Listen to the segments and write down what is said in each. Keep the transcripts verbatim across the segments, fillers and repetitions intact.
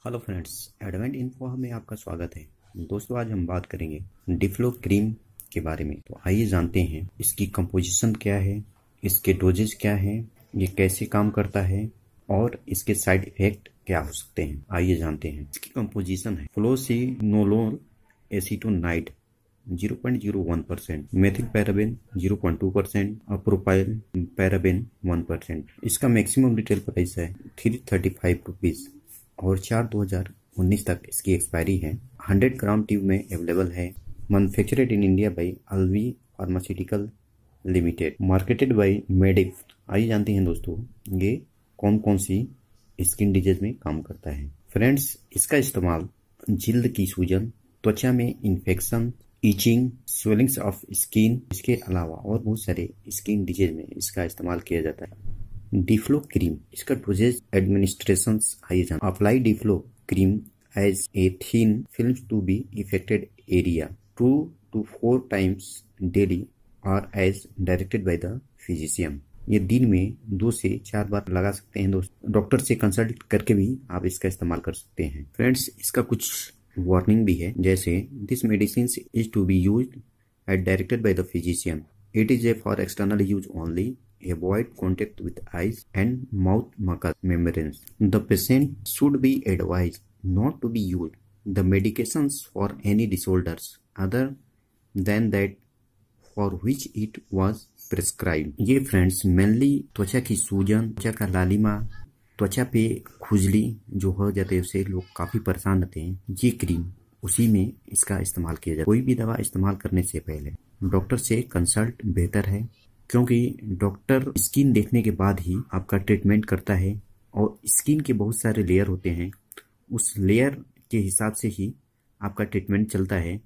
Hello friends, advent info में आपका स्वागत है। दोस्तों, आज हम बात करेंगे डिफ्लो क्रीम के बारे में। तो आइए जानते हैं इसकी कंपोजिशन क्या है, इसके डोजेज क्या है, ये कैसे काम करता है और इसके साइड इफेक्ट क्या हो सकते हैं। आइए जानते हैं। इसकी कंपोजिशन है fluocinolone acetonide zero point zero one percent, methyl paraben zero point two percent और प्रोपाइल पैराबेन वन परसेंट। इसका मैक्सिमम रिटेल प्राइस है थ्री थर्टी फाइव रुपीज और चार दो हजार उन्नीस तक इसकी एक्सपायरी है। हंड्रेड ग्राम ट्यूब में अवेलेबल है। Manufactured in India by Alvi pharmaceutical limited, marketed by मेडिफ। आइए जानते हैं दोस्तों ये कौन कौन सी स्किन डिजीज में काम करता है। फ्रेंड्स, इसका इस्तेमाल जिल्द की सूजन, त्वचा में infection, itching, swellings of skin, इसके अलावा और बहुत सारे स्किन डिजीज में इसका इस्तेमाल किया जाता है। डिफ्लो क्रीम, इसका डोजेज एडमिनिस्ट्रेशन आइए जान। Apply Diflo cream as a thin film to be affected area two to four times daily और as directed by the physician. ये दिन में दो से चार बार लगा सकते हैं दोस्तों। डॉक्टर से कंसल्ट करके भी आप इसका इस्तेमाल कर सकते हैं। फ्रेंड्स, इसका कुछ वार्निंग भी है, जैसे this medicine is to be used as directed by the physician. It is a for external use only. Avoid contact with eyes and mouth mucous membranes. The patient should be advised not to be used the medications for any disorders other than that for which it was prescribed. ये friends mainly त्वचा की सूजन, त्वचा का लालिमा, त्वचा पे खुजली जो हो जाते हैं उससे लोग काफी परेशान रहते हैं। ये क्रीम उसी में इसका इस्तेमाल किया जाता है। कोई भी दवा इस्तेमाल करने से पहले डॉक्टर से कंसल्ट बेहतर है, क्योंकि डॉक्टर स्किन देखने के बाद ही आपका ट्रीटमेंट करता है और स्किन के बहुत सारे लेयर होते हैं। उस लेयर के हिसाब से ही आपका ट्रीटमेंट चलता है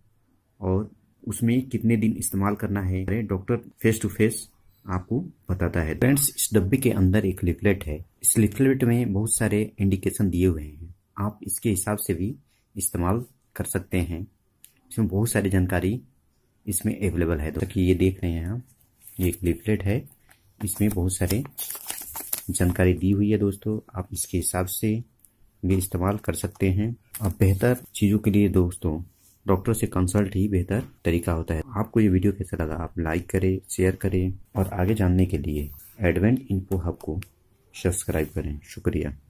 और उसमें कितने दिन इस्तेमाल करना है डॉक्टर फेस टू फेस आपको बताता है। फ्रेंड्स, इस डब्बे के अंदर एक लिफलेट है। इस लिफलेट में बहुत सारे इंडिकेशन दिए हुए हैं, आप इसके हिसाब से भी इस्तेमाल कर सकते हैं। इसमें बहुत सारी जानकारी इसमें अवेलेबल है। तो कि ये देख रहे हैं आप, ये एक लिफलेट है, इसमें बहुत सारे जानकारी दी हुई है दोस्तों। आप इसके हिसाब से भी इस्तेमाल कर सकते हैं। अब बेहतर चीज़ों के लिए दोस्तों डॉक्टर से कंसल्ट ही बेहतर तरीका होता है। आपको ये वीडियो कैसा लगा आप लाइक करें, शेयर करें और आगे जानने के लिए एडवेंट इन्फो हब को सब्सक्राइब करें। शुक्रिया।